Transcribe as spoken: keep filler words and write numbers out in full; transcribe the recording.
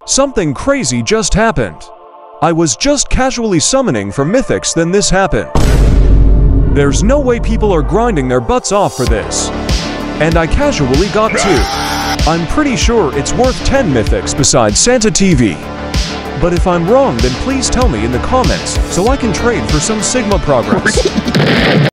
Something crazy just happened. I was just casually summoning for mythics, then this happened. There's no way people are grinding their butts off for this. And I casually got two. I'm pretty sure it's worth ten mythics besides Santa T V. But if I'm wrong, then please tell me in the comments so I can trade for some Sigma progress.